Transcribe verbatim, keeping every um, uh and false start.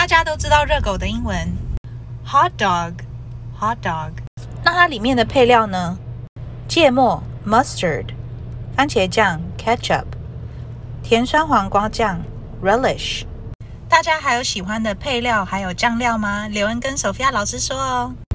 大家都知道热狗的英文 hot dog hot dog。 那它里面的配料呢？芥末 mustard， 番茄酱 ketchup， 甜酸黄瓜酱 relish。大家还有喜欢的配料还有酱料吗？留言跟Sophia老师说哦。